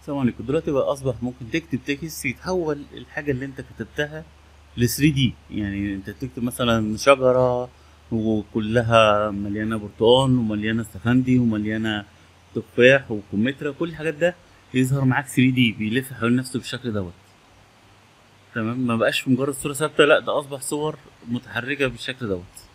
السلام عليكم. دلوقتي بقى اصبح ممكن تكتب تكست يتحول الحاجه اللي انت كتبتها ل 3 دي. يعني انت تكتب مثلا شجره وكلها مليانه برتقال ومليانه استفندي ومليانه تفاح وكمثرى، كل الحاجات ده يظهر معاك 3 دي، بيلف حوالين نفسه بالشكل دوت. تمام، ما بقاش مجرد صوره ثابته، لا ده اصبح صور متحركه بالشكل دوت.